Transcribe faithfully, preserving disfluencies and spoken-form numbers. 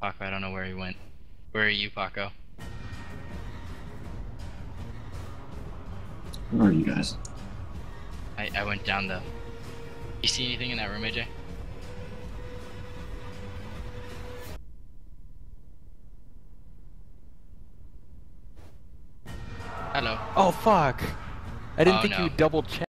Paco, I don't know where he went. Where are you, Paco? Where are you guys? I, I went down the... You see anything in that room, A J? Hello. Oh fuck! I didn't Oh, think no. you would double check.